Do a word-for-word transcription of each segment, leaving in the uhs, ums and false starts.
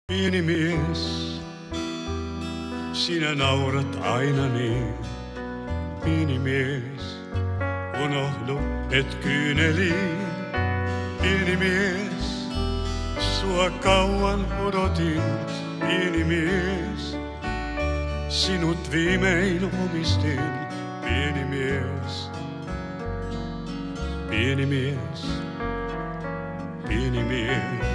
Pieni mies, sinä naurat aina niin. Pieni mies, unohdu et kyyneliin. Pieni mies, sua kauan odotin. Pieni mies, sinut viimein omistin. Pieni mies, pieni mies, pieni mies.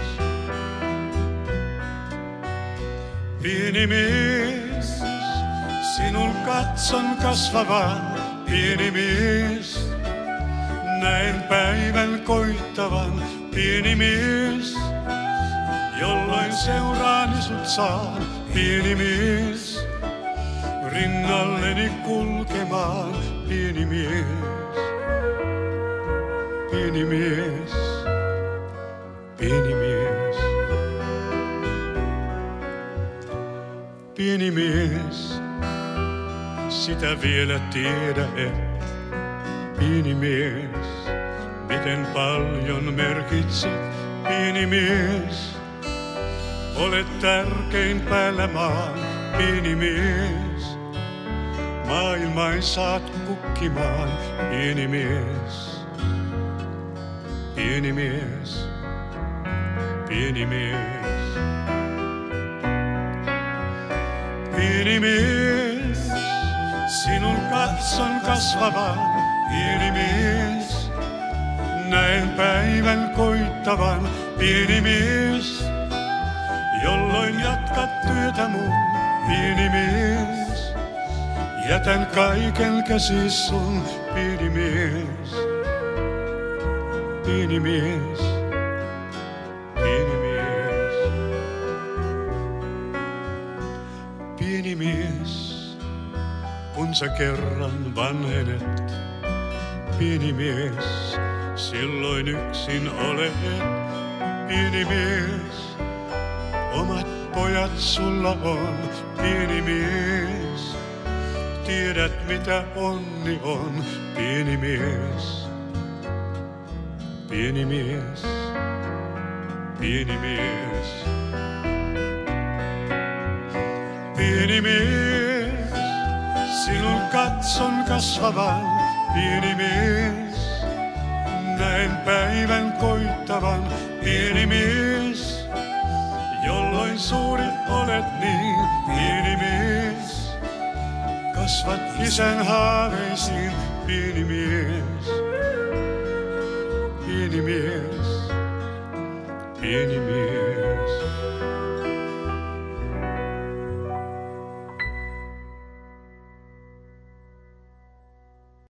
Pieni mies, sinun katson kasvavan. Pieni mies, näen päivän koittavan. Pieni mies, jolloin seuraani sut saan. Pieni mies, rinnalleni kulkemaan. Pieni mies, pieni mies, pieni mies. Pieni mies, sitä vielä tiedä et. Pieni mies, miten paljon merkitset. Pieni mies, olet tärkein päällä maan. Pieni mies, maailmain saat kukkimaan. Pieni mies, pieni mies, pieni mies. Pieni mies, sinun katson kasvavan. Pieni mies, näen päivän koittavan. Pieni mies, jolloin jatkat työtä mun. Pieni mies, jätän kaiken käsis sun. Pieni mies, pieni mies, pieni mies. Pieni mies, kun sä kerran vanhenet. Pieni mies, silloin yksin olet. Pieni mies, omat pojat sulla on. Pieni mies, tiedät mitä onni on. Pieni mies, pieni mies, pieni mies. Pieni mies, sinun katson kasvavan. Pieni mies, näen päivän koittavan. Pieni mies, jolloin suuri olet niin. Pieni mies, kasvat isän haaveisiin. Pieni mies, pieni mies, pieni mies.